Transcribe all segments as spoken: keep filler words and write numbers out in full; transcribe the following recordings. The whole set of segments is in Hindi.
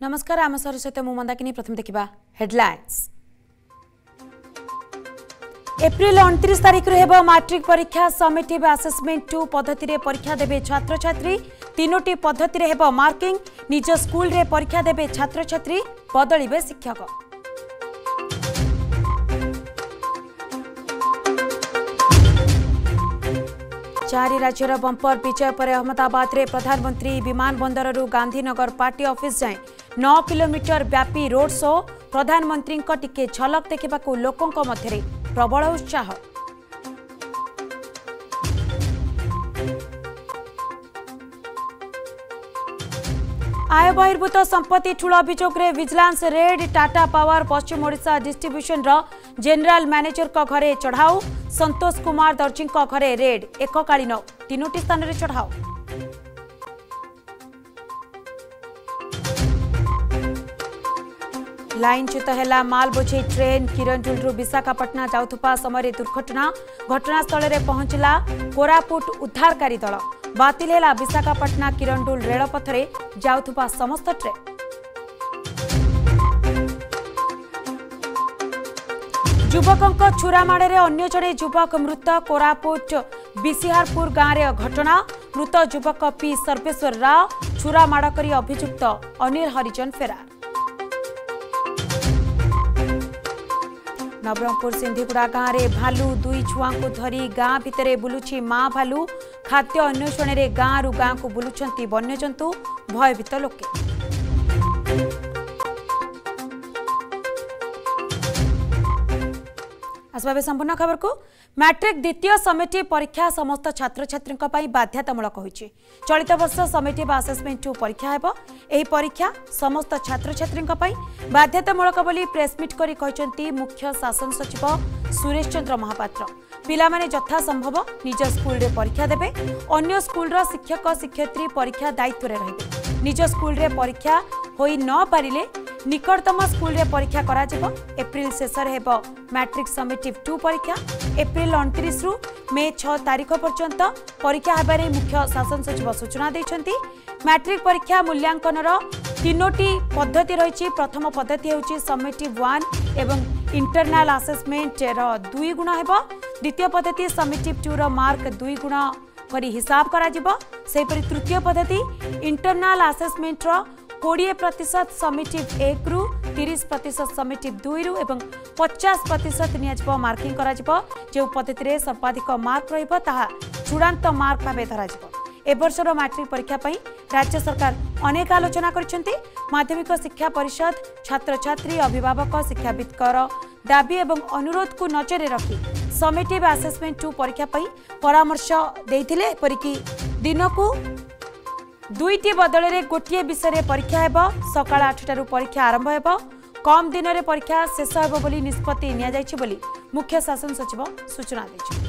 नमस्कार आम सर सहित मु मंदाकिनी प्रथम देखा हेडलाइंस। एप्रिल उनतीस तारिख हेब मैट्रिक परीक्षा समेटिव आसेसमेंट टू पद्धति रे परीक्षा देबे छात्र छात्री। तीनोटी पद्धति रे हेब मार्किंग। निज स्कूल रे परीक्षा देबे छात्र छात्री, बदलिबे शिक्षक। चारि राज्यर बंपर विजय पर अहमदाबाद रे प्रधानमंत्री विमान बंदररू गांधीनगर पार्टी ऑफिस जाए नौ किलोमीटर व्यापी रोड शो। प्रधानमंत्री टिके झलक देखा लोकों मध्य प्रबल उत्साह। आय बहिर्भूत संपत्ति ठूल अभियोग रे vigilance raid. Tata power Paschim Odisha distribution रो जनरल मैनेजर को घरे चढ़ाऊ। संतोष कुमार दर्जी को घरे रेड। एककालीन तीनोटी स्थान रे चढ़ाऊ। लाइनच्युत है माल बोझे ट्रेन। किरंदुलू विशाखापटना जाउथुपा समय दुर्घटना। घटनास्थल में पहुंचला कोरापुट उद्धारकारी दल। बातिल है विशाखापटना किरंदुल रेलपथ रे जाउथुपा समस्त ट्रेन। युवकों छुरामाड़े रे अन्य जड़े युवक मृत। कोरापुट बिसिहारपुर गाँव रे घटना। मृत युवक पी सर्वेश्वर राव। छुरामाड़ करी अभियुक्त अनिल हरिजन फेरार। नवरंगपुर सिंधीगुड़ा गाँव में भालू दुई छुआ को धरी गाँ भितर बुलुची माँ भालू। खाद्य अन्वेषण में गाँव गाँ को बुलुंट वन्यजंतु, भयभीत लोके। आसबा संपूर्ण खबर को। मैट्रिक द्वितीय समेटिव परीक्षा समस्त छात्र छात्री बाध्यतामूलक होइछि। चलित वर्ष समेटिव आसेसमेंट टू परीक्षा हेबो। एही परीक्षा समस्त छात्र छात्री बाध्यतामूलक बोली प्रेसमिट करी कहिसंती मुख्य शासन सचिव सुरेश चंद्र महापात्र। पिला माने यथा संभव निज स्कूल रे परीक्षा देबे। अन्य स्कूल रो शिक्षक शिक्षयित्री परीक्षा दायित्व रे रहिबे। निज स्कूल रे परीक्षा होई न पारिले निकटतम स्कूल रे परीक्षा करा जिवो। एप्रिल शेष रे हेबो मैट्रिक समेटिव टू परीक्षा। एप्रिल उनतीस रु मे छह तारिख पर्यंत परीक्षा हेबारे मुख्य शासन सचिव सूचना दैछंती। मैट्रिक परीक्षा मूल्यांकन रो तीनोटी पद्धति रहिछि। प्रथम पद्धति हेउछि समेटिव वन एवं इंटरनल असेसमेंट रो दुई गुण हेबो। द्वितीय पद्धति समेटिव टू रो मार्क दुई गुण करी हिसाब करा जिवो। सेपरि तृतीय पद्धति इंटरनल असेसमेंट रो बीस प्रतिशत समेटिव एक रु तीस प्रतिशत समेटिव दुई रु एवं पचास प्रतिशत नियाजिबो मार्किंग करा जिवो। जे पद्धति रे सर्वाधिक मार्क रहिबो ताहा चूड़ांत मार्क भाबे धरा जिवो। ए वर्षर मैट्रिक परीक्षा पई राज्य सरकार अनेक आलोचना करिसेंती। माध्यमिक शिक्षा परिषद छात्र छात्री अभिभावक शिक्षाविदकर दाबी एवं अनुरोध को नजर रखी समेटिव असेसमेंट टू परीक्षा पई परामर्श देइथिले। एपरिकी दिन को दुईटी बदल में गोटे विषय परीक्षा हेब। सकाळ आठटारू परीक्षा आरंभ हेब। कम दिन में परीक्षा शेष हेब बोली निष्पत्ति निया जायछि बोली मुख्य शासन सचिव सूचना दैछथि।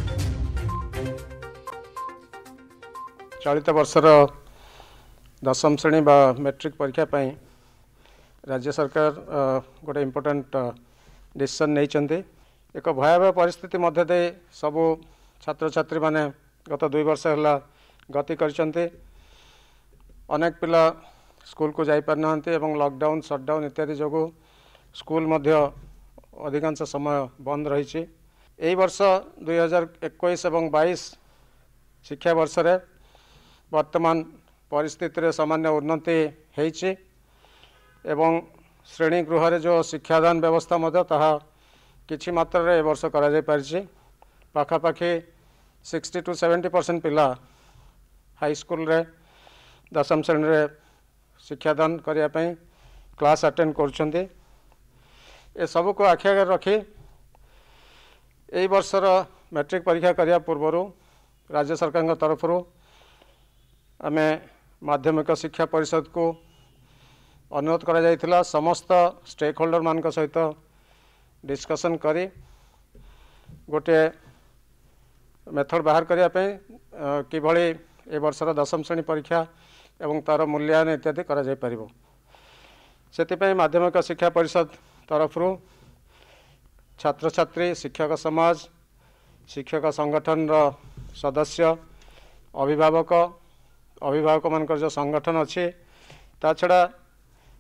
चलित वर्षर दशम श्रेणी बा मैट्रिक परीक्षा पई राज्य सरकार गोटे इम्पोर्टेंट डिसीजन नहीं। एक भयावह परिस्थिति मध्य दे सबू छात्र छात्री माने गत दुई वर्ष है गति करछन्ते। अनेक पिला स्कूल को जाई पार नाहंते एवं लॉकडाउन शटडाउन इत्यादि जोगु स्कूल मध्य अधिकांश समय बंद रही। एही वर्ष दुई हजार इक्कीस एवं बाईस शिक्षा वर्ष रे वर्तमान परिस्थिति रे सामान्य उन्नति हेछि एवं श्रेणी गृह रे जो शिक्षादान व्यवस्था मध्य ताहा किछि मात्रा रे वर्ष करा जाय पारिछि। पाखापाखि सिक्सटी टू सेवेंटी परसेंट पिला हाई स्कूल रे दशम श्रेणी रे शिक्षादान करिया पई क्लास अटेंड करछन्ते। ए सब को आखि आगे रखी एई वर्षर मैट्रिक परीक्षा करिया पूर्व राज्य सरकार तरफ आमे माध्यमिक शिक्षा परिषद को अनुरोध करा जायतिला समस्त स्टेक होल्डर मान सहित डिस्कशन करी गोटे मेथड बाहर करिया पई किभଳି ए वर्षर दशम श्रेणी परीक्षा एवं तार मूल्यांकन इत्यादि करा जाय परिबो। सेतिपई माध्यमिक शिक्षा परिषद तरफ छात्र छात्री शिक्षक समाज शिक्षक संगठन रो सदस्य अभिभावक अभिभावक मान जो संगठन अच्छी ता छड़ा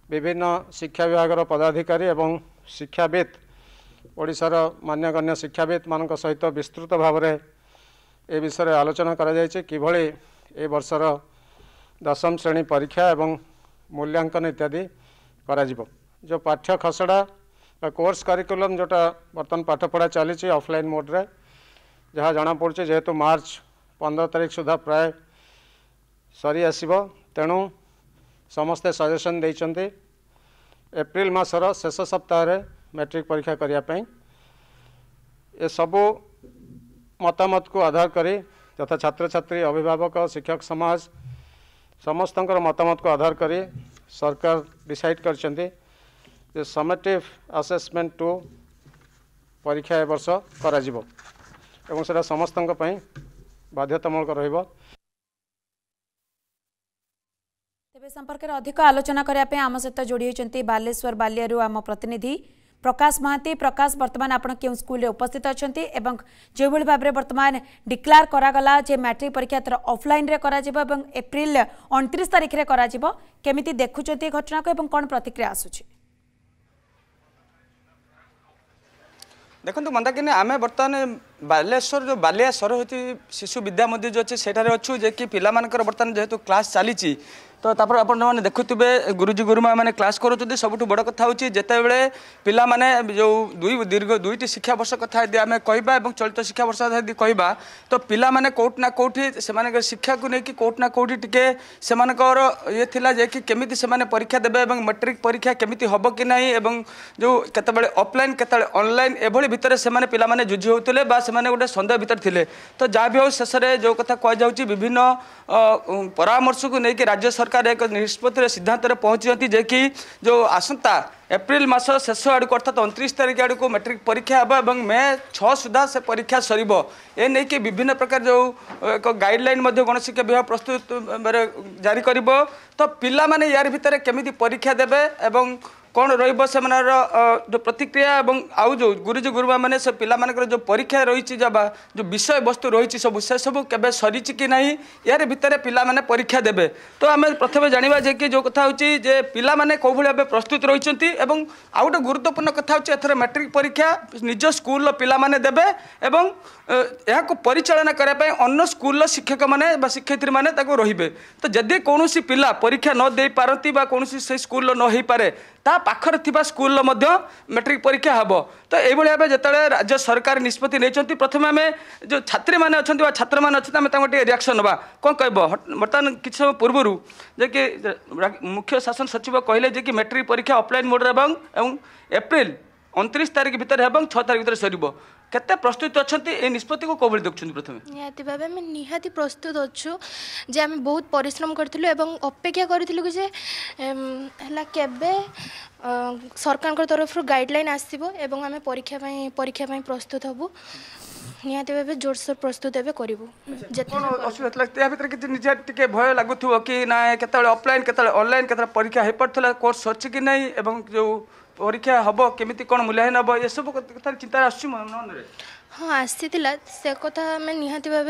विभिन्न शिक्षा विभाग पदाधिकारी एवं शिक्षाविद ओडिशार मान्यगण्य शिक्षाविद मान सहित विस्तृत भाव में ए विषय आलोचना करा जायछि किभଳି ए वर्षर दशम श्रेणी परीक्षा एवं मूल्यांकन इत्यादि करा जिवो। जो पाठ्य खसड़ा कोर्स करिकुलम जोटा बर्तमान पाठपढ़ा चली ऑफलाइन मोड रे जहाँ जना पड़े जेहेतु मार्च पंद्रह तारीख सुधा प्राय सरी आसब तेणु समस्ते सजेशन देइचंती एप्रिल मासर शेष सप्ताह मैट्रिक परीक्षा करने ये सबू मतामत को आधार करी तथा छात्र छात्री अभिभावक शिक्षक समाज समस्त मतामत को आधार करी सरकार डिसाइड करछंती जे समेटिव असेसमेंट टू परीक्षा ए वर्ष करा जिवो एवं सेटा समस्त बाध्यतामूलक रहिबो। तेबे संपर्क में अधिक आलोचना करने आम सहित जोड़ी होती बालेश्वर बालियारू आम प्रतिनिधि प्रकाश महांती। प्रकाश वर्तमान आपण क्यों स्कूल उपस्थित अच्छा एवं जो भाव में वर्तमान डिक्लेयर करागला जे मैट्रिक परीक्षा तर ऑफलाइन रे करा जिवो एवं एप्रिल उनतीस तारीख रे करा जिवो केमिति देखुचंती घटना को एवं कौन प्रतिक्रिया आसुछि? देखो मंदाकिनी आम बर्तमान बालेश्वर जो बालिया सरस्वती शिशु विद्या मंदिर जो अच्छे सेठारे अच्छु जे कि पिला मानकर बर्तमान जेहेतु क्लास चली तो तापर आपण मैंने देखुवे गुरुजी गुरुमा मैंने क्लास करुँच सबुठ बड़ कथा हूँ जिते बड़े पिला माने जो दुई दीर्घ दुईटी शिक्षा वर्ष कथा यदि आम कहवा और चलित शिक्षा वर्ष यदि कहवा तो पिला माने कोट ना कोठी से शिक्षा को लेकिन कोट ना कोठी टिके सेमानकर ये थिला जे कि केमिति सेमाने परीक्षा देबे एवं मैट्रिक परीक्षा केमिति हबो कि नहीं एवं जो केतेबेले ऑफलाइन केतेबेले ऑनलाइन एभली भितर सेमाने पिला माने जुझी होतले बा सेमाने गोटे संदेह भितर थिले तो जा भी हो शेष में जो कथा कह जाउची विभिन्न परामर्श को लेकिन राज्य सरकार एक निष्पत्ति सिद्धांत पहुंची जे कि जो आसंता एप्रिल मास शेष आड़ को अर्थात उनतीस तारीख आड़ को मैट्रिक परीक्षा हे मे छः सुधा से परीक्षा सर ए नहीं कि विभिन्न प्रकार जो एक गाइडलाइन गणशिक्षा विभाग प्रस्तुत जारी कर तो पिला माने यार भितर केमिति परीक्षा देबे एवं कौन रही से जो प्रतिक्रिया और आउ जो गुरुजी गुरुमा मैंने से पिला मानकर जो परीक्षा रही जो विषय वस्तु रही सब से सब केबे सरी कि नहीं यार भितर पिला माने परीक्षा देबे तो आम प्रथम जाना जे कि जो कथा होची जे पिला माने को भाव प्रस्तुत रही एवं आउ गोटे गुरुत्वपूर्ण कथा होची एथर मैट्रिक परीक्षा निज स्कूल पिला माने देबे एवं यह परिचालना करने अन्य स्कूल शिक्षक मैंने शिक्षयित्री मैंने रही तो जदि कौन पिला परीक्षा न दे पारती कौन से स्कूल न हो पारे ता पाखर थिबा स्कूल मैट्रिक परीक्षा हम तो यही भाव जो राज्य सरकार निष्पत्ति नहीं प्रथम आम जो छात्री मैंने अच्छा छात्र मैंने अच्छे आम रिएक्शन ना कौन कह बर्तमान किसी समय पूर्वर जे कि मुख्य शासन सचिव कहले जे कि मैट्रिक परीक्षा ऑफलाइन मोड एवं एप्रिल उनतीस तारीख भितर एवं छह तारीख भितर सर केते प्रस्तुत अच्छा ये निष्पत्ति को कौन देखुं प्रथम निहाती भाव आम निहाती प्रस्तुत अच्छु जे आम बहुत परिश्रम करूँ एवं अपेक्षा करूँ जे है केबे सरकार तरफ गाइडलाइन आसो एवं आम परीक्षा परीक्षा प्रस्तुत हबू निहाती भाव जोरसोर प्रस्तुत एवं करूँ भय भय लगुव कि ना केत ऑफलाइन केत ऑनलाइन केत परीक्षा हो पार्ला कोर्स अच्छी कि नहीं एवं जो परीक्षा हम केमिति कौन मूल्यांकन हम ये सब कथा चिंता आसुची मन रे हाँ आसीला से कथा आम निहाती भाव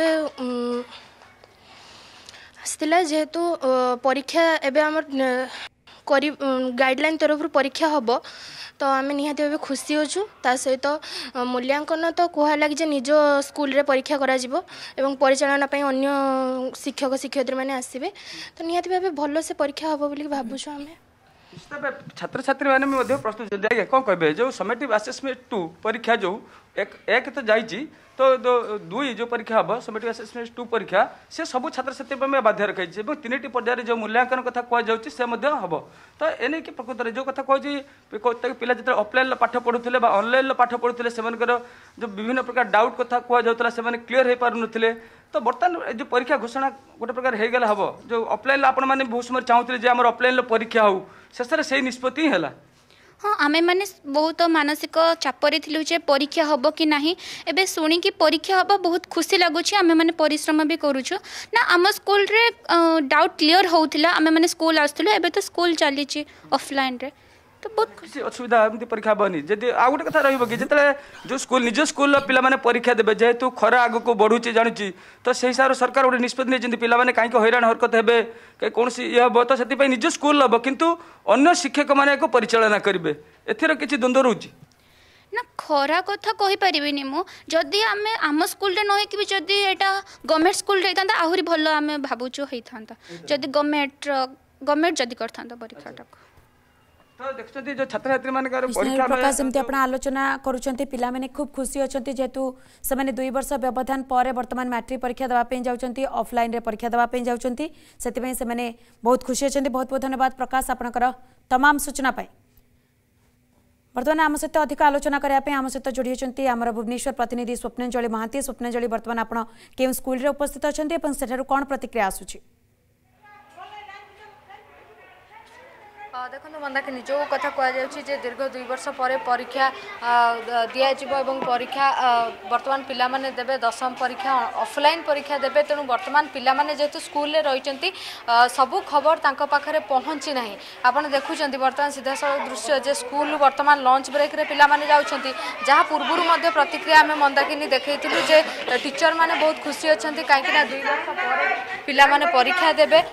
आसीला जेहेतु परीक्षा एवं आम करी गाइडलाइन तरफ परीक्षा हम तो आम निहाती भाव खुशी होचु ता सहित मूल्यांकन तो कह लगे निज स्कूल रे परीक्षा करा जिवो एवं परिचालना पई अन्य शिक्षक शिक्षयित्री मैंने आसबे तो निहाती भाव भल से परीक्षा हम बोली भावुछु आम छात्र छात्री मैंने प्रस्तुत कौन कहे जो समेटिव असेसमेंट टू परीक्षा जो एक एक तो जाइए तो दुई जो परीक्षा हम समेटिव असेसमेंट टू परीक्षा से सब छात्र छात्री बाध्य रखाई तीन टी पर्यायर जो मूल्यांकन कथा कहुचे हम तो एने कि प्रकृत में जो कथा कहूँ पिला जो ऑफलाइन पाठ पढ़ुले ऑनलाइन पाठ पढ़ुले से जो विभिन्न प्रकार डाउट कथा कहला से क्लीयर हो पार नुले तो बर्तमान जो परीक्षा घोषणा गोटे प्रकार हो गला हम जो ऑफलाइन आपण मैंने बहुत समय चाहूले जे आम ऑफलाइन परीक्षा हो शेष से निष्पत्ति है हाँ आमे माने बहुत मानसिक चापरे थिलु जे परीक्षा हबो कि नाही एबे सुनी कि परीक्षा हबो बहुत खुशी लागुछि आमे माने परिश्रम भी करूछु ना आम स्कूल रे डाउट क्लियर होउथिला आमे माने स्कूल आस्तुले एबे तो स्कूल चली छि ऑफलाइन रे तो बहुत किसी असुविधा एमती परीक्षा हेनी जदि आ गोटे कथा रही कि जिते जो स्कूल निज स्कूल पिला माने परीक्षा देवे जेहेतु खरा आग को बढ़ुची जानुची तो से हिसाब से सरकार गोटे निष्पत्ति नहीं पिला माने कहीं हैरान हरकत हे कौन ये हम तो से निज स्कूल हम किंतु अन्य शिक्षक मैंने परिचालना करेंगे एथर किसी द्वंद्व रोचे ना खरा कथा कहि परिबिनी मु जदि आमे आम स्कूल रे नहे कि जदि एटा गवर्नमेंट स्कूल रे थांता आहुरी भलो आमे भाबुचो हेई थांता जदि गवर्नमेंट गवर्नमेंट जदि करथांता परीक्षाटा तो देखछथि जो छात्र छात्री मानकर परीक्षा प्रकाश जमती आपण आलोचना करूछंती पिला माने खूब खुशी अछंती जेतु से माने दुई वर्ष व्यवधान पर वर्तमान मैट्रिक परीक्षा दवा पे जाउछंती ऑफलाइन रे परीक्षा दवा पे जाउछंती सेति पे से माने बहुत खुशी अछंती बहुत बहुत धन्यवाद प्रकाश आपनकर तमाम सूचना पाई बर्तमान आम सहित अधिक आलोचना करने आम सहित जोड़ी होती आम भुवनेश्वर प्रतिनिधि स्वप्नांजलि महांती स्वप्नांजलि बर्तमान आप केउं स्कूल रे उपस्थित अच्छा सेठारु कौन प्रतिक्रिया आसुची देखो मंदाकिनी जो कथा कहुच्छे दीर्घ दुई वर्ष पर परीक्षा दिज्व परीक्षा बर्तमान पिला माने देबे दशम परीक्षा ऑफलाइन परीक्षा देबे तेणु बर्तमान पिला माने जेहेतु स्कूल रही सबू खबर तांको पाखरे पहुँची ना आपड़ देखुं बर्तमान सीधा सड़क दृश्य जे स्कूल बर्तमान लंच ब्रेक रे पिला माने जाउछंती जहाँ पूर्व प्रतिक्रिया आम मंदाकिनी देखैथिलु जे टीचर माने बहुत खुशी अच्छा कहीं दुई वर्ष पर पिला माने परीक्षा देबे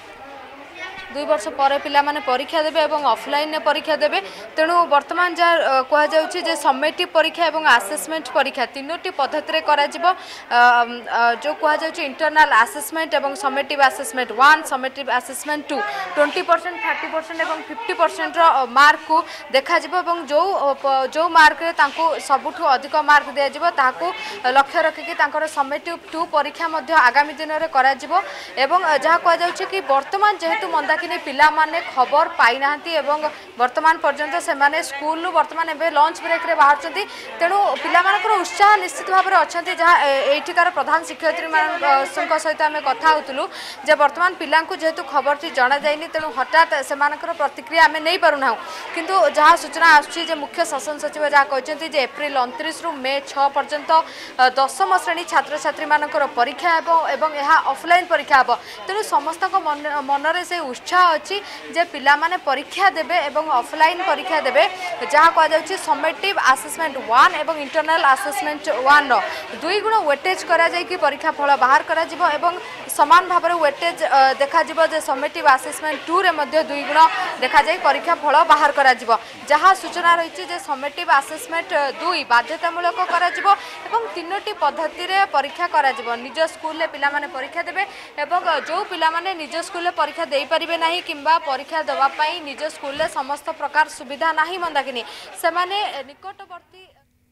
दुई वर्ष पर पिला माने परीक्षा देबे एवं ऑफलाइन परीक्षा देबे तेणु वर्तमान जहाँ कहुच्छे समेटिव परीक्षा एवं आसेसमेंट परीक्षा तीनोटी पद्धति करा जिवो जो कहुच्छे इंटरनल आसेसमेंट एवं summative assessment one summative assessment two twenty percent thirty percent एवं फिफ्टी परसेंट मार्क को देखा जिवो एवं जो जो मार्क रे तांको सबुठु अधिक मार्क दिया जिवो ताकू लक्ष्य रखिकी तांकर समेटिव टू परीक्षा मध्य आगामी दिन में करा जिवो एवं जहाँ कहुच्छे कि वर्तमान जेहेतु मंदा पिला माने खबर पाई नाहंती एवं वर्तमान पर्यंत से माने स्कूल वर्तमान एबे लंच ब्रेक रे बाहर चंती तेणु पिला मानकर उत्साह निश्चित भाव में अच्छा जहाँ एठिकार प्रधान शिक्षयित्री मान सहित आम कथा होतलु जे वर्तमान पिला जेहेतु खबर टी जना जाइनी तेणु हठात से प्रतिक्रिया आम नहीं पारुना किंतु जहाँ सूचना आसुची मुख्य शासन सचिव जहाँ कहते जे एप्रिल उनतीस रु मे छह पर्यंत दशम श्रेणी छात्र छात्री मानकर परीक्षा एवं यह ऑफलाइन परीक्षा हे तेणु समस्त मनरे से उत्साह अच्छी जे पिला माने परीक्षा देबे एवं ऑफलाइन परीक्षा देबे जहाँ कहुच्छे समेटिव आसेसमेंट वन एवं इंटरनल आसेसमेंट वन दुई गुण वेटेज करा जाय कि परीक्षा फल बाहर करा जिवो एवं समान भाव में वेटेज देखा जिवो जे समेटिव आसेसमेंट टू रे मध्य दुई गुण देखा जाय परीक्षा फल बाहर करा जिवो जहाँ सूचना रही जे समेटिव आसेसमेंट दुई बाध्यतामूलक करा जिवो एवं तीनोटी पद्धति रे परीक्षा करा जिवो निज स्कूल रे पिला माने परीक्षा देबे एवं जो पिला माने निज स्कूल रे परीक्षा देई परिबे नहीं किंबा परीक्षा देवा पाई निज स्कूल रे समस्त प्रकार सुविधा नहीं मंदाकिनी से माने निकटवर्ती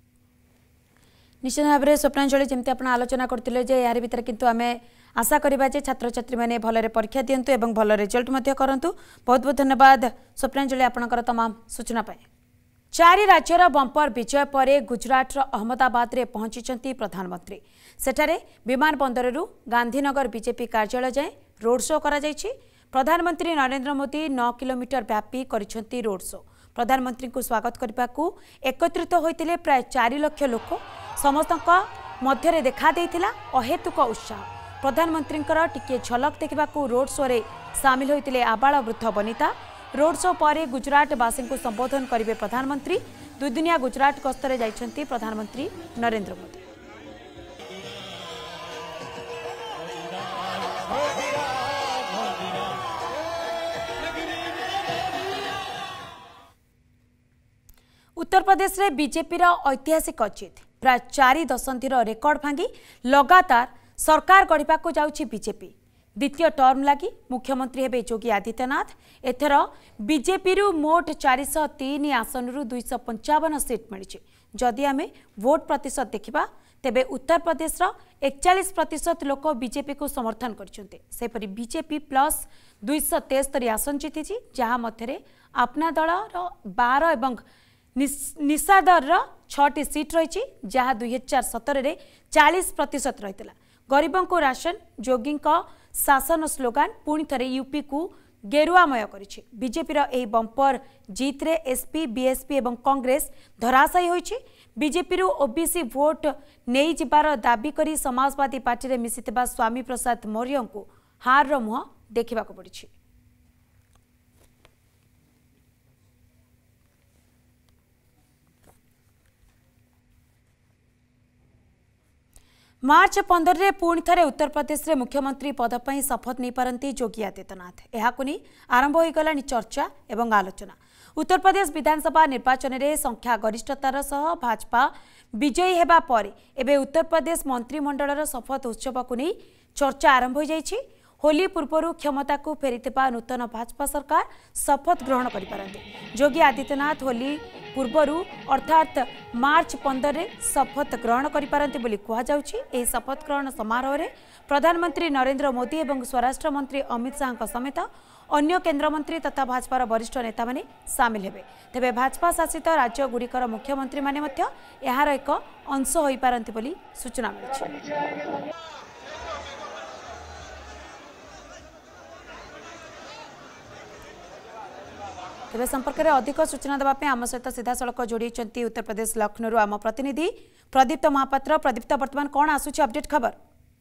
निश्चित भाव में स्वप्नांजलि जमी आप आलोचना करते जे यार भीतर किंतु आमे आशा करिबा जे छात्र छात्री माने भलरे परीक्षा दियंतु एवं भल रिजल्ट मध्य करंतु बहुत बहुत धन्यवाद स्वप्नांजलि आपनकर तमाम सूचना पाए चारि राज्यर बंपर विजय पर गुजरात अहमदाबाद रे पहुंची प्रधानमंत्री सेठारे विमान बंदररू गांधीनगर बीजेपी कार्यालय जाए रोड शो करा जायछि प्रधानमंत्री नरेंद्र मोदी नौ किलोमीटर व्यापी करिसेंती रोड शो प्रधानमंत्री को स्वागत करने को एकत्रित होते प्राय चार लाख लोक समस्त मध्य देखा देइथिला अहेतुक उत्साह प्रधानमंत्री टिके झलक देखा रोड शो रे सामिल होते आबाल वृद्ध वनिता रोड शो पर गुजरातवासी को संबोधन करेंगे प्रधानमंत्री दुईदिनिया गुजरात गस्तरे जाइछंती प्रधानमंत्री नरेंद्र मोदी। उत्तर प्रदेश रे बीजेपी रा ऐतिहासिक जीत प्राय चारि दशंधिर रेकर्ड भांगी लगातार सरकार गढ़ा को जाउछि बीजेपी द्वितीय टर्म लगी मुख्यमंत्री हेबे योगी आदित्यनाथ एथर बीजेपी रु मोट चार सौ तीन आसन रु दुई सौ पंचावन सीट मिली जदि आमे वोट प्रतिशत देखा तेबे उत्तर प्रदेश रा इकतालीस प्रतिशत लोक बीजेपी को समर्थन करछन्ते सेपरि बीजेपी प्लस दुई सौ तेस्तरी आसन जीति जहाँ मध्य अपना दल बारह एवं निशादर छटी सीट रही जहाँ दुई हजार सतर में चालीस प्रतिशत रही गरीबों को राशन जोगी शासन स्लोगान पुणी थे यूपी को गेरुआमय करिछि बीजेपी रो बंपर जीत रे एसपी बीएसपी एवं कांग्रेस धराशायी होइछि बीजेपी रु ओबीसी वोट नहीं जिबार दाबी करी समाजवादी पार्टी रे मिसिथिबा स्वामी प्रसाद मौर्य को हार रो मुह देखिबा को पड़िछि। मार्च पंदर रे पुणी थे उत्तर प्रदेश रे मुख्यमंत्री पद पर शपथ नहीं पारती योगी आदित्यनाथ। यहाकु नहीं आरंभ हो गलानी चर्चा एवं आलोचना। उत्तर प्रदेश विधानसभा निर्वाचन में संख्या गरिष्ठतार सह भाजपा विजयी हेबा परे एबे उत्तर प्रदेश मंत्रिमंडलर शपथ उत्सव को नहीं चर्चा आरंभ हो जाइछि। होली पूर्व क्षमता को फेरीथिबा नूतन भाजपा सरकार शपथ ग्रहण करिपारंते। योगी आदित्यनाथ होली पूर्व अर्थात मार्च पंदर रे शपथ ग्रहण करिपारंते बोली कहा जाउछि। एही शपथ ग्रहण समारोह रे प्रधानमंत्री नरेंद्र मोदी एवं स्वराष्ट्र मंत्री अमित शाह समेत अन्य केन्द्रमंत्री तथा भाजपार वरिष्ठ नेता माने सामिल हेबे। तेबे भाजपा शासित राज्य गुड़िकर मुख्यमंत्री माने मध्य एहार एक अंश होई पारंते बोली सूचना मिलिछि। तेज संपर्क में अधिक सूचना देवाई आम सहित सीधा सड़क जोड़ी उत्तर प्रदेश लखनऊ आम प्रतिनिधि प्रदीप्त महापात्र। प्रदीप्त वर्तमान कौन आसूची अपडेट खबर?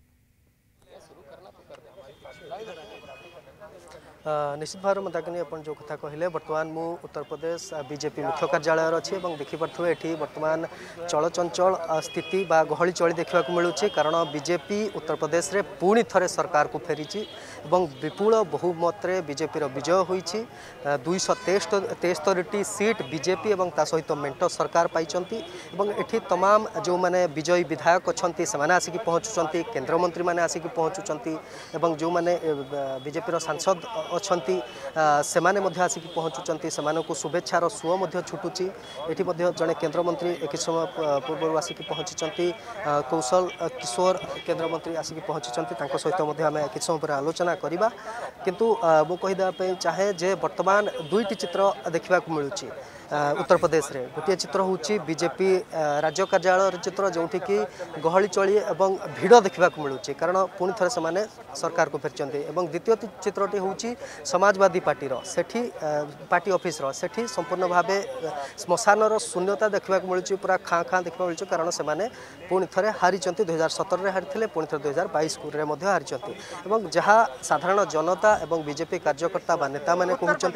निश्चित भाव में मंदाकिनी अपन जो कथा कहले बर्तमान मु उत्तर प्रदेश बीजेपी मुख्य कार्यालय अच्छी और देखिपे ये बर्तमान चलचंचल स्थिति बा गहली चली देखा मिलूँ कारण बीजेपी उत्तर प्रदेश रे पुणी थे सरकार को फेरी और विपुल बहुमत बीजेपी विजय होती दुईश तेस्तरी सीट बीजेपी और ता सहित मेंट सरकार पाई एठी तमाम जो मैंने विजयी विधायक अच्छा से आसिक पहुँचुंट केन्द्रमंत्री मैंने आसिक पहुँचुंट और जो मैंने बीजेपी सांसद अच्छी से आसिक पहुँचुंट से शुभेच्छार सुओ छुटुची। एटी जड़े केन्द्रमंत्री एक समय पूर्व आसिक पहुँची कौशल किशोर केन्द्रमंत्री आसिक पहुँची सहित आम कि समय पर आलोचना करवा किंतु मु कहीदेवाई चाहे जे वर्तमान दुईटी चित्र देखा मिलूँ उत्तर प्रदेश रे। गोटे चित्र होची बीजेपी राज्य कार्यालय चित्र जो कि गहली चली एवं भिड़ देखा मिलूँ कारण पुणी थे से सरकार को फेरी। द्वितीय चित्रटी होची समाजवादी पार्टीर सेठी पार्टी ऑफिस सेठी संपूर्ण भाव श्मशानर शून्यता देखा मिलूँ पूरा खाँ खाँ देखा मिलूँ कारण से पुणी थे हारी दुई हजार सतर हारी पुणी थे दुई हजार बैश हारी जहाँ साधारण जनता एवं बीजेपी कार्यकर्ता व नेता मैंने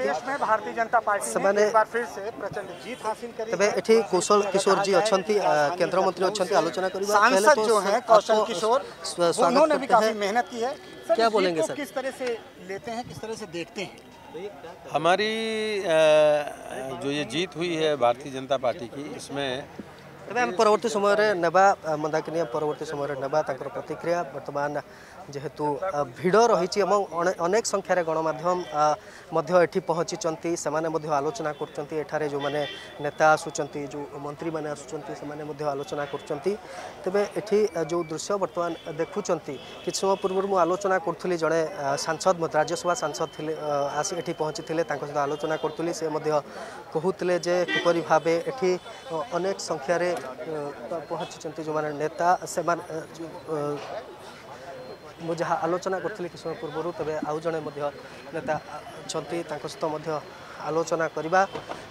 कहते तबे एठी कौशल किशोर जी अच्छा केंद्रमंत्री अच्छा आलोचना सांसद जो है कौशल किशोर उन्होंने भी काफी मेहनत की है। क्या बोलेंगे सर? किस तरह से लेते हैं, किस तरह से देखते हैं? हमारी जो ये जीत हुई है भारतीय जनता पार्टी की इसमें तबे हम परवर्ती समय नेबा मंदाकिनी परवर्ती समय नेबा ताकर प्रतिक्रिया वर्तमान जेहेतु भिड़ रही अनेक संख्यार गणमाध्यम एठी पहुँची से आलोचना कर जो मैंने नेता आसुंच जो मंत्री मैंने आसुंच से आलोचना कर तेबे एठी जो दृश्य वर्तमान देखुंट कि समय पूर्व मुझे आलोचना करी जड़े सांसद राज्यसभा सांसद थे आसी एठी पहुँची सहित आलोचना करी से कहते जे किपरि भाव एठी अनेक संख्यार पहुँची जो मैंने नेता से मुझे जहाँ आलोचना करी कि समय पूर्व तबे आउ जड़े नेता अच्छा सहित आलोचना करवा।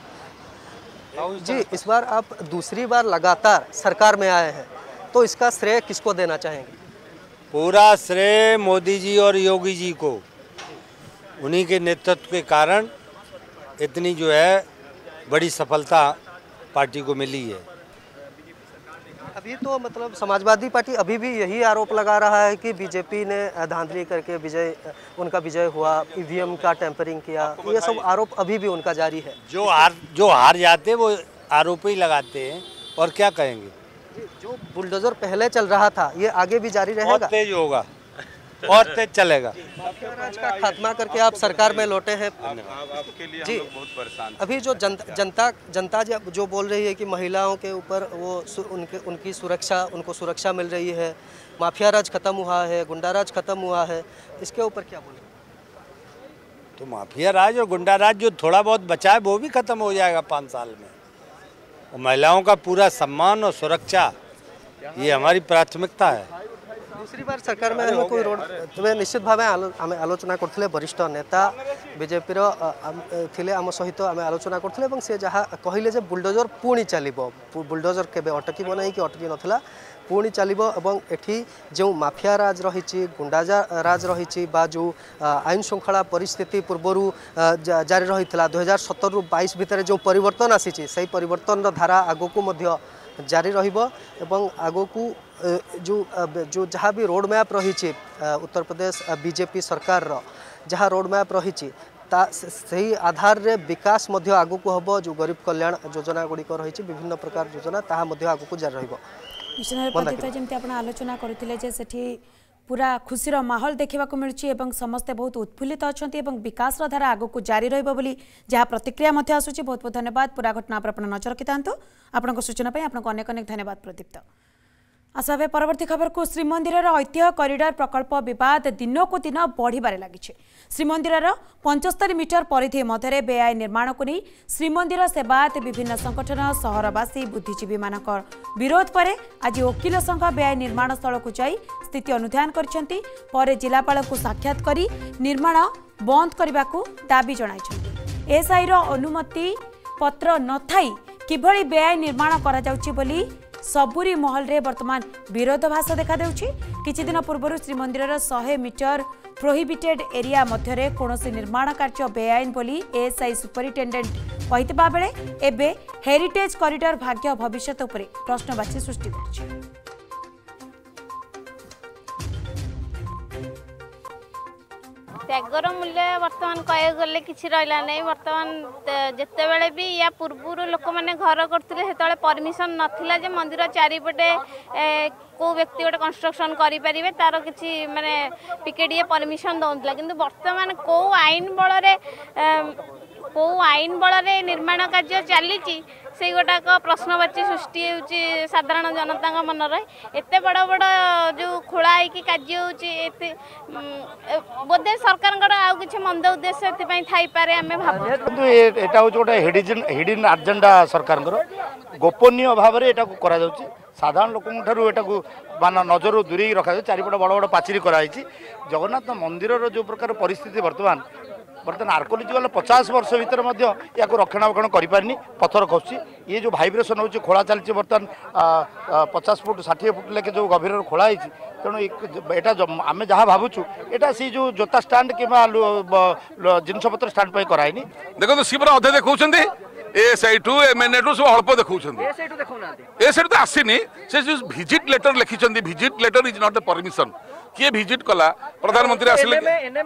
जी इस बार आप दूसरी बार लगातार सरकार में आए हैं तो इसका श्रेय किसको देना चाहेंगे? पूरा श्रेय मोदी जी और योगी जी को। उन्हीं के नेतृत्व के कारण इतनी जो है बड़ी सफलता पार्टी को मिली है। अभी तो मतलब समाजवादी पार्टी अभी भी यही आरोप लगा रहा है कि बीजेपी ने धांधली करके विजय उनका विजय हुआ, ईवीएम का टेम्परिंग किया, ये सब आरोप अभी भी उनका जारी है। जो हार जो हार जाते वो आरोप ही लगाते हैं और क्या कहेंगे। जो बुलडोजर पहले चल रहा था ये आगे भी जारी रहेगा, और तेज होगा और तेज चलेगा। राज का खात्मा करके आप सरकार में लौटे हैं। आपके लिए जी हम लोग बहुत परेशान। अभी जो जनता जनता जनता जो बोल रही है कि महिलाओं के ऊपर वो उनके उनकी सुरक्षा उनको सुरक्षा मिल रही है, माफिया राज खत्म हुआ है, गुंडा राज खत्म हुआ है, इसके ऊपर क्या बोलेंगे? तो माफिया राज और गुंडा राज जो थोड़ा बहुत बचा है वो भी खत्म हो जाएगा पाँच साल में। और महिलाओं का पूरा सम्मान और सुरक्षा ये हमारी प्राथमिकता है। दूसरी बार सरकार में आने कोई रोड तुम्हें निश्चित भाव आम आलोचना करते वरिष्ठ नेता बीजेपी थे आम सहित आम आलोचना करते से जहाँ कहले जे बुलडोजर पुणी चलो बुलडोजर केबे अटकी ना कि अटकी नाला पुणी चलो एवं एठी जो माफिया राज रही गुंडा राज रही जो आईन श्रृंखला परिस्थिति पूर्वर जारी रही दुई हजार सतर रु बैश भितर जो परिवर्तन आसी से परिवर्तन धारा आगक जारी रहिबो एवं आगो को जो जो जहाँ भी रोड मैप रही उत्तर प्रदेश बीजेपी सरकार रो जहाँ रोड मैप रही सही आधार रे विकास मध्य आगु को हबो जो गरीब कल्याण योजना गुड़िक रही विभिन्न प्रकार योजना ताहा मध्य आगु को जारी रहिबो। जमी आप आलोचना करते पूरा खुशीर माहौल देखा मिलूँ समस्ते बहुत उत्फुल्लित अच्छा विकास धारा आग को जारी रही जहाँ प्रतिक्रिया आसूँ। बहुत बहुत धन्यवाद पूरा घटना पर नजर रखि था आपण सूचना आपको अनेक अनेक धन्यवाद प्रदीप्त। आशा वे परवर्ती खबर को श्रीमंदिर ऐतिह्य कॉरिडोर प्रकल्प विवाद दिन को दिन बढ़िबारे लगी। श्रीमंदिर पचहत्तर मीटर परिधि मध्य बेआईन निर्माण को नहीं श्रीमंदिर सेवायत विभिन्न संगठन सहरवासी बुद्धिजीवी मान विरोध पर आज वकिल संघ बेआईन निर्माण स्थल को जाई स्थिति अनुधान कर जिलापाल को साक्षात करी निर्माण बंद करने को दाबी जणाई। एसआई अनुमति पत्र न थाई किभली बेआईन निर्माण करा जाउछि बोली सबुरी महल रे वर्तमान विरोधाभास देखा देउछि। किछि दिन पूर्व श्रीमंदिर सौ मीटर प्रोहिबिटेड एरिया मध्य कौनसी निर्माण कार्य बेआईन बोली एएसआई सुपरिटेडेंट कहितबा बेले एबे हेरिटेज कॉरिडोर भाग्य भविष्यत उपरे प्रश्नवाची सृष्टि करछि। त्यागर मूल्य बर्तमान कह गले कि रहा नहीं। बर्तमान जिते बड़े भी या पूर्व लोक मैंने घर करते से परमिशन नाला जे मंदिर चारिपटे को व्यक्ति गोटे कंस्ट्रक्शन करें तार कि माने पिकेडिए परमिशन दौला कि बर्तमान कौ आईन बल कौ आईन बल निर्माण कार्य चली से गोटाक प्रश्नवाची सृष्टि होची साधारण जनता मनर एत बड़ बड़ जो खोला होगी कार्य होती बोधे सरकार आउ कि मंद उद्देश्य थपारे आम भाव यहाँ हूँ गोटे हिडन एजेंडा सरकार गोपनीय भाव में यहाँ करा साधारण लोक मान नजर दूरे रखा चारिपट बड़ बड़ पाचेरी कराई जगन्नाथ मंदिर जो प्रकार परिस्थिति बर्तमान बर्तमान आर्कोलोजिकल पचास वर्ष भितर या रक्षणाबेक्षण करें पथर खसुची ये जो भाइब्रेसन हो खोला चलती बर्तमान पचास फुट षाठी फुट लेके जो गभीर खोला तेणु यहाँ आम जहाँ भावुँ यहाँ सी जो जोता स्टाण्ड कि जिनपतर स्टाण्ड कराई देखो सी पूरा अधे देखा ए सैठू एम एन ए टू सब अल्प देखा ए सैठ तो आसनी से जो भिजिट लेटर लिखिं visit letter is not a permission किए भिजिट कला प्रधानमंत्री आसिले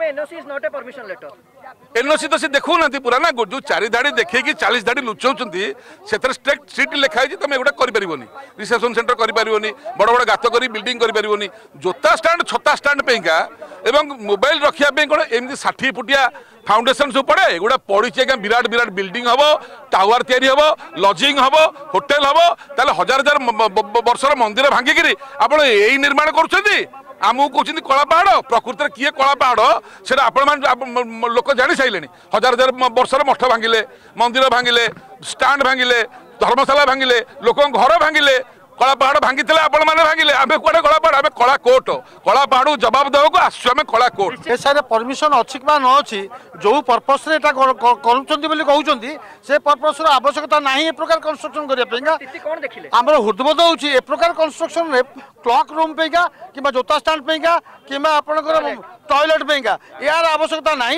एनओसी तो से देखो ना पूरा ना जो चारि धाड़ी देखिए चालीस धाड़ी लुचाऊँ से स्ट्रिक्ट सीट लिखाई तुम एगुटा कर रिसेप्शन सेंटर कर बड़ बड़ गात कर बिल्डिंग कर जोता स्टाण्ड छता स्टाण्ड पेका एवं मोबाइल रखापी कौन एमती षाठी फुटिया फाउंडेशन सब पड़े एगुड़ा पड़ी आज्ञा विराट विराट बिल्डिंग हम टावर तैयारी हम लजिंग हम होटेल हम ताले हजार हजार वर्षर मंदिर भांगिकी आप निर्माण करुँच आमको कहते कला पहाड़ प्रकृति में किए कला पहाड़ से आपण लोक जानी सारे हजार हजार वर्षर मठ भांगिले मंदिर भांगिले स्टाण्ड भांगिले धर्मशाला भांगिले लोक घर भांगिले कला पहाड़ भांगी आपण मैंने भांगिले आम कड़े कला पहाड़ आम कला कोर्ट कला पहाड़ जवाब देवाक आसु आम कला कोर्ट ए परमिशन अच्छी कि न अच्छी जो पर्पस कहते से पर्पस आवश्यकता ना ए प्रकार कंस्ट्रक्शन करने आम हृदबोध हो प्रकार कंस्ट्रक्शन क्लॉक रूम पेगा कि जोता स्टाण्ड पेगा कि टॉयलेट पेगा यार आवश्यकता ना।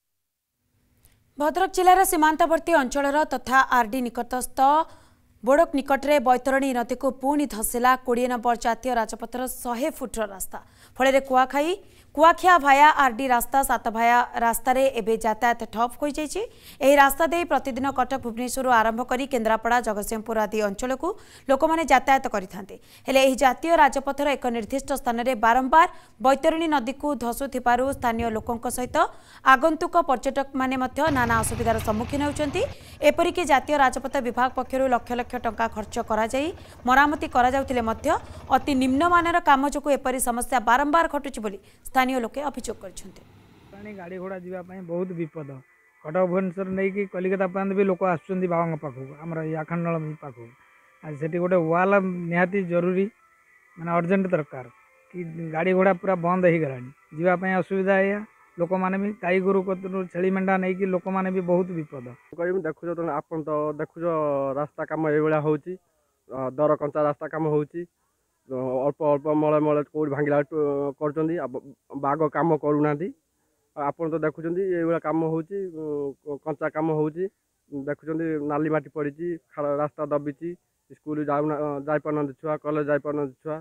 भद्रक जिलार सीमांतवर्ती अंचल तथा आरडी निकटस्थ बोडक निकटरे बैतरणी नदी को पुणी धसिला कोड़े नंबर जातीय राजपथर सौ फुटर रास्ता फल कुआखाई कुआखिया भाया आरडी रास्ता सात भाया रास्ता रे एबे यातायात ठप हो जाइए। रास्ता दे प्रतिदिन कटक भुवनेश्वर आरंभ करी केन्द्रापड़ा जगतसिंहपुर आदि अंचल को लोक मैंने यातायात करिथांते हेले जातीय राजपथर एक निर्दिष्ट स्थान में बारंबार बैतरणी नदी को धसुथिबारु स्थानीय लोकों सहित आगंतुक पर्यटक माने मध्य नाना असुविधार सम्मुखीन होउछंती। एपरिक जातीय राजपथ विभाग पक्षर लक्ष लक्ष टंका खर्च करा जाई मरामती करा जाउथिले मध्य अति निम्नमानर काम जोगु एपरि समस्या बारंबार घटुछि बोली स्थानीय लोके अभियोग करछन्ते। गाड़ी घोड़ा जावाई बहुत विपद कटक भुवनेश्वर नहीं कि कलिकता पर्यंत भी लोक आसुच्चंदी बाबा पाखक आमर आखंडल पाखक आज से गोटे वाल निहाती जरूरी माने अर्जेंट दरकार कि गाड़ी घोड़ा पूरा बंद हो गलानी जावाई असुविधा है लोक मैंने भी गाई गोरु छेली मेढ़ा नहीं कि लोक मैंने भी बहुत विपद देखुच आप तो देखुच रास्ता कम ये हूँ दर कंचा रास्ता कम हो अल्प अल्प मल मल कौट भांगला कर बाग कम करूना आप तो देखुं ये कम हो कंचा कम हो देखुं नाली माटी पड़ी रास्ता दबिची स्कूल जापार छुआ कॉलेज जापार छुआ।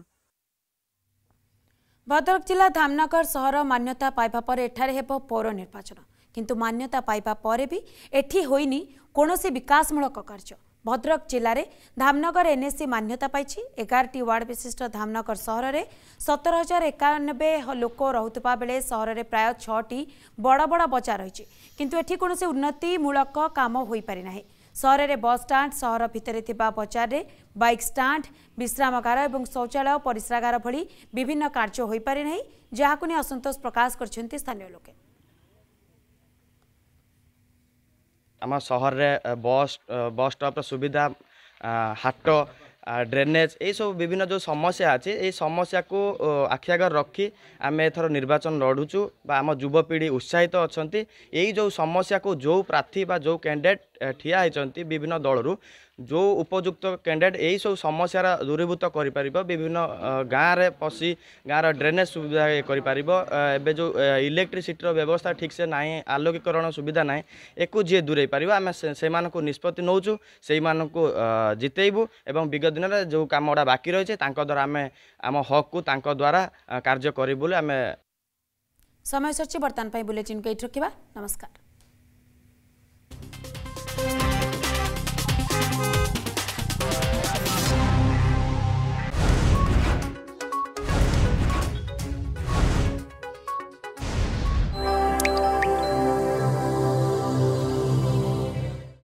भद्रक जिला धामनगर सहर मान्यता पाइबा पर एठारे हेबो पौर निर्वाचन किंतु मान्यता पाइबा पर भी एठी होइनी कोनोसी विकासमूलक कार्य। भद्रक जिले में धामनगर एनएससी मान्यता पाई एगार टी वार्ड विशिष्ट धामनगर सहर में सतर हजार एकानबे लोक रुवा बेले सहर में प्राय छटी बड़ बड़ बजार रही किंतु एठी कोनोसी उन्नतिमूलक काम हो पारि नाही। सहर में बस स्टाण्ड सहर भितर थिबा बजार में बाइक स्टाण्ड विश्रामगार और शौचालय परिस्रागार भली विभिन्न कार्य हो पारि नाही जहाकु ने असंतोष प्रकाश करछन्ति स्थानीय लोके। आम सहर रे बस बस स्टॉप सुविधा हाट ड्रेनेज ये सब विभिन्न जो समस्या अच्छे ये समस्या को आखि आगर रखी आम एथर निर्वाचन लड़ुचु बा आम युवपीढ़ी उत्साहित अच्छा यही जो समस्या को जो प्रार्थी बा जो कैंडिडेट ठिया होती विभिन्न दलरू जो उपयुक्त कैंडिडेट यही सब समस्यार दूरीभूत कर विभिन्न गाँव में पशि गाँव ड्रेनेज सुविधा कर जो इलेक्ट्रिसिटी व्यवस्था ठीक से ना आलोकीकरण सुविधा ना एक जी दूरे पार आम से निष्पत्ति नौचु से जितेबू एवं विगत दिन में जो कम गुड़ा बाकी रही है द्वारा आम आम हक को द्वारा कार्य करूँ। आम समय सची बर्तमान बुलेटिन को रखा। नमस्कार।